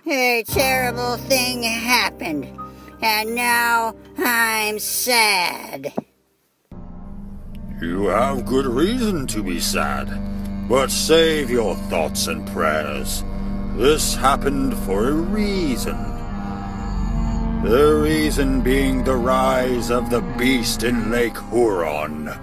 A terrible thing happened, and now I'm sad. You have good reason to be sad, but save your thoughts and prayers. This happened for a reason. The reason being the rise of the beast in Lake Huron.